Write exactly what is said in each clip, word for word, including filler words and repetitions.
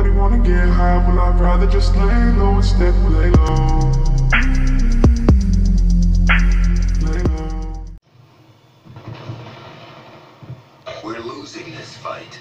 Everybody wanna get high, well I'd rather just lay low instead. Lay low, lay low. We're losing this fight.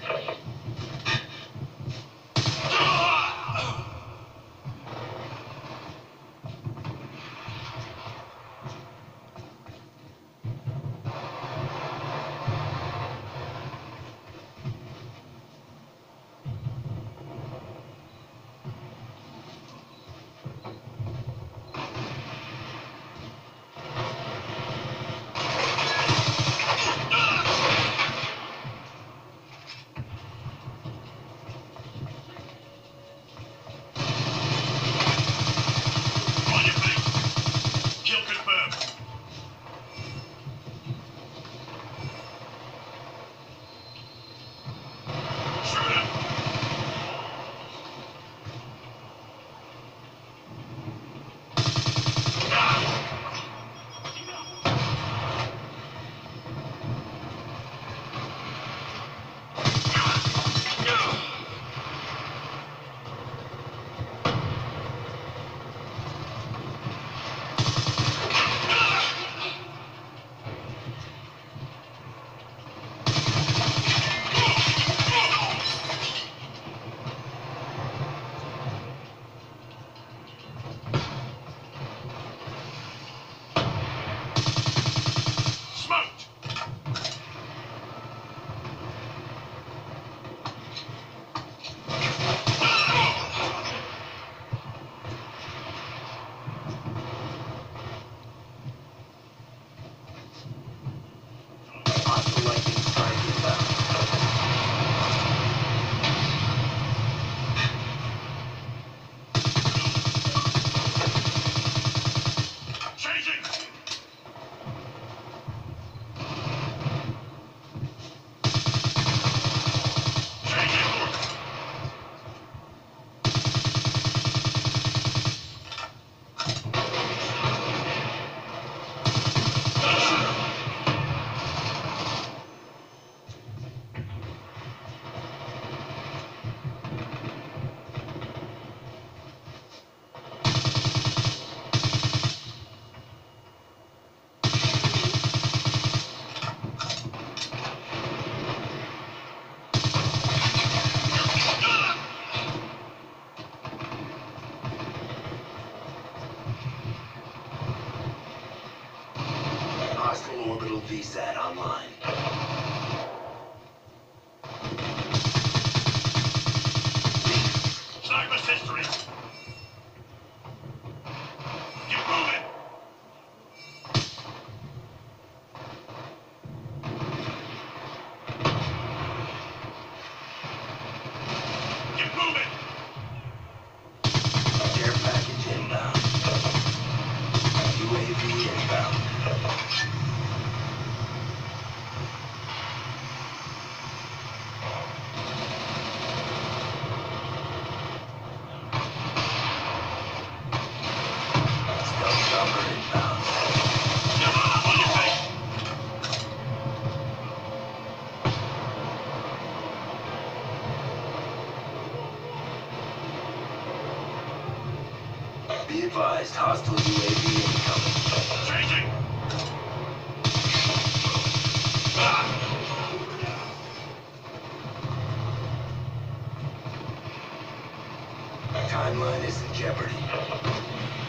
Hostile orbital V SAT online. Sniper's history. Keep moving. Keep moving. Care package inbound. U A V inbound. Stealth chopper inbound. On your feet. Be advised, hostile U A V incoming. Changing. Ah. Timeline is in jeopardy.